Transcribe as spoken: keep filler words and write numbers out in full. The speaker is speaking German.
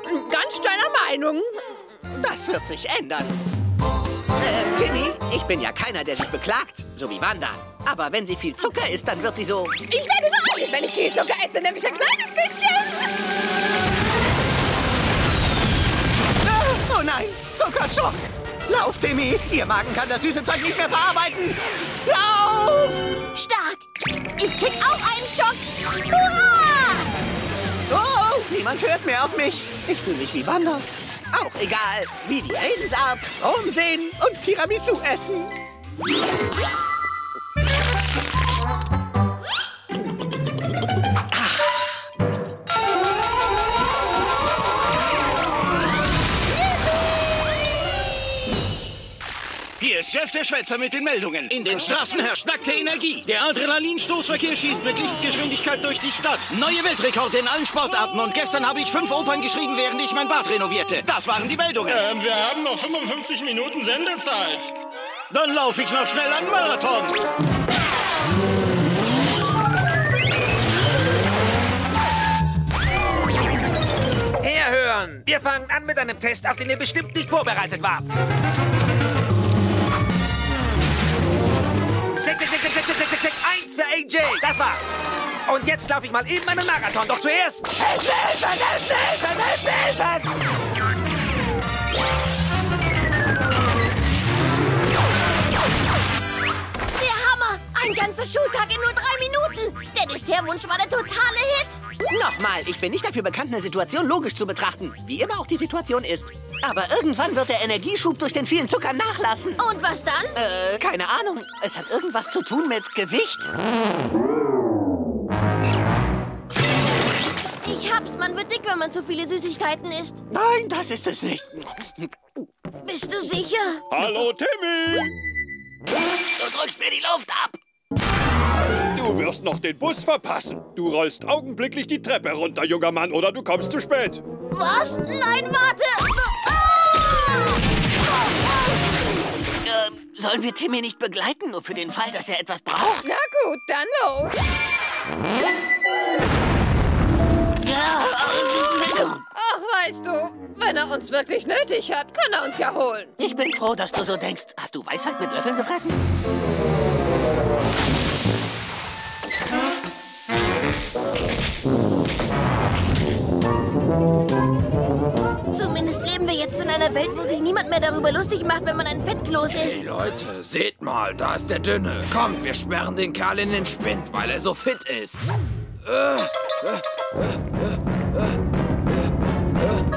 ganz deiner Meinung. Das wird sich ändern. Äh, Timmy, ich bin ja keiner, der sich beklagt, so wie Wanda. Aber wenn sie viel Zucker isst, dann wird sie so... Ich werde nur alles, wenn ich viel Zucker esse, nämlich ein kleines bisschen. Ah, oh nein, Zuckerschock! Lauf, Timmy! Ihr Magen kann das süße Zeug nicht mehr verarbeiten! Lauf! Stark! Ich krieg auch einen Schock! Hurra! Oh, niemand hört mehr auf mich. Ich fühle mich wie Wanda. Auch egal, wie die Redensart, rumsehen und Tiramisu essen. Hier ist Chef der Schwätzer mit den Meldungen. In den Straßen herrscht nackte Energie. Der Adrenalinstoßverkehr schießt mit Lichtgeschwindigkeit durch die Stadt. Neue Weltrekorde in allen Sportarten. Und gestern habe ich fünf Opern geschrieben, während ich mein Bad renovierte. Das waren die Meldungen. Ähm, wir haben noch fünfundfünfzig Minuten Sendezeit. Dann laufe ich noch schnell einen Marathon. Herhören! Wir fangen an mit einem Test, auf den ihr bestimmt nicht vorbereitet wart. Sechs, sechs, sechs, sechs, sechs, sechs, sechs, eins für A J. Das war's. Und jetzt laufe ich mal eben einen Marathon. Doch zuerst... Helfen, helfen, helfen, helfen, helfen, helfen! Der Hammer! Ein ganzer Schultag in nur drei Minuten! Der Dessertwunsch war der totale Hit! Nochmal, ich bin nicht dafür bekannt, eine Situation logisch zu betrachten. Wie immer auch die Situation ist. Aber irgendwann wird der Energieschub durch den vielen Zucker nachlassen. Und was dann? Äh, keine Ahnung. Es hat irgendwas zu tun mit Gewicht. Ich hab's, man wird dick, wenn man zu viele Süßigkeiten isst. Nein, das ist es nicht. Bist du sicher? Hallo, Timmy! Du drückst mir die Luft ab. Du wirst noch den Bus verpassen. Du rollst augenblicklich die Treppe runter, junger Mann, oder du kommst zu spät. Was? Nein, warte! Ah! Ähm, sollen wir Timmy nicht begleiten, nur für den Fall, dass er etwas braucht? Na gut, dann los. Ach, weißt du, wenn er uns wirklich nötig hat, kann er uns ja holen. Ich bin froh, dass du so denkst. Hast du Weisheit mit Löffeln gefressen? Zumindest leben wir jetzt in einer Welt, wo sich niemand mehr darüber lustig macht, wenn man ein Fettkloß isst. Hey Leute, seht mal, da ist der Dünne. Kommt, wir sperren den Kerl in den Spind, weil er so fit ist. Äh, äh, äh, äh.